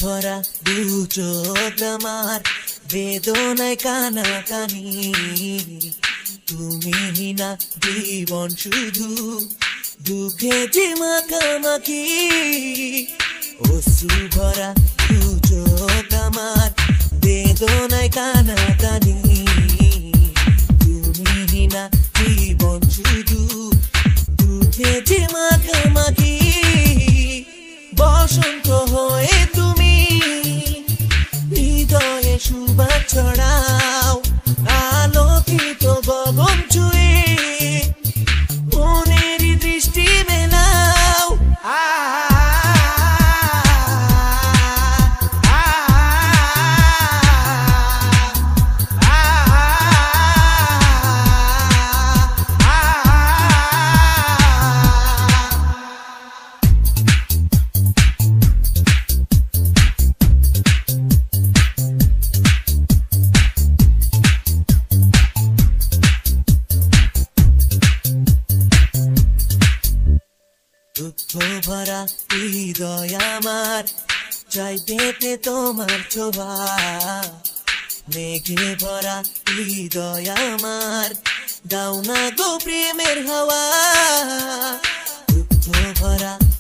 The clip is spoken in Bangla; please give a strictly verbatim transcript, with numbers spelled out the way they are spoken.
ভরা দু চোখ আমার বেদনায় কানাকানি তুমি না জীবন শুধু দুঃখে যে মাখামাখি অশ্রু ভরা দু চোখ আমার বেদনায় কানাকানি তুমি না জীবন শুধু দুঃখে যে মাখামাখি বসন্ত হয়ে তুমি হৃদয়ে সুবাস ছড়াও আলোকিত গগন ছুঁয়ে মনের দৃষ্টি মেলাও দুঃখ ভরা হৃদয় আমার চাই পেতে তোমার ছোঁয়া মেঘে ভরা হৃদয় আমার দাও না গো প্রেমের হাওয়া দুঃখ ভরা